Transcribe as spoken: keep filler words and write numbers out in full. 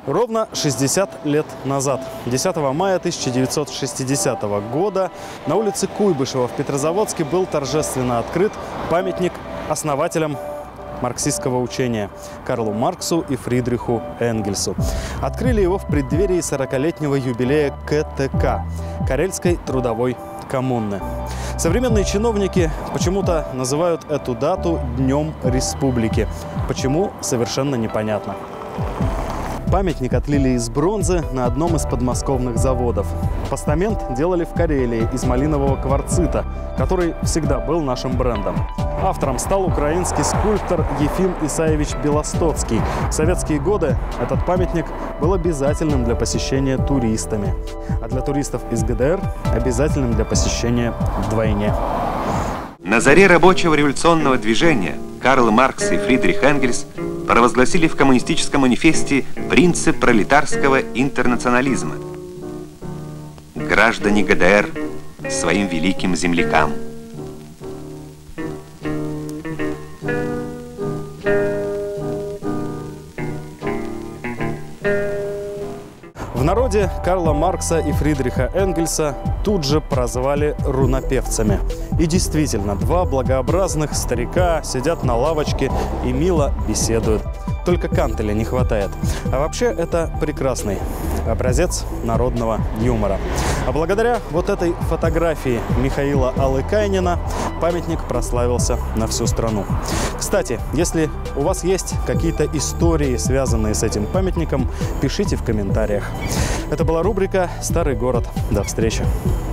Ровно шестьдесят лет назад, десятого мая тысяча девятьсот шестидесятого года, на улице Куйбышева в Петрозаводске был торжественно открыт памятник основателям марксистского учения Карлу Марксу и Фридриху Энгельсу. Открыли его в преддверии сорокалетнего юбилея ка тэ ка – Карельской трудовой коммуны. Современные чиновники почему-то называют эту дату Днем Республики. Почему – совершенно непонятно. Памятник отлили из бронзы на одном из подмосковных заводов. Постамент делали в Карелии из малинового кварцита, который всегда был нашим брендом. Автором стал украинский скульптор Ефим Исаевич Белостоцкий. В советские годы этот памятник был обязательным для посещения туристами. А для туристов из гэ дэ эр обязательным для посещения вдвойне. На заре рабочего революционного движения Карл Маркс и Фридрих Энгельс провозгласили в коммунистическом манифесте принцип пролетарского интернационализма. Граждане гэ дэ эр своим великим землякам. В народе Карла Маркса и Фридриха Энгельса тут же прозвали рунопевцами. И действительно, два благообразных старика сидят на лавочке и мило беседуют. Только кантеля не хватает. А вообще это прекрасный образец народного юмора. А благодаря вот этой фотографии Михаила Алыкайнина памятник прославился на всю страну. Кстати, если у вас есть какие-то истории, связанные с этим памятником, пишите в комментариях. Это была рубрика «Старый город». До встречи.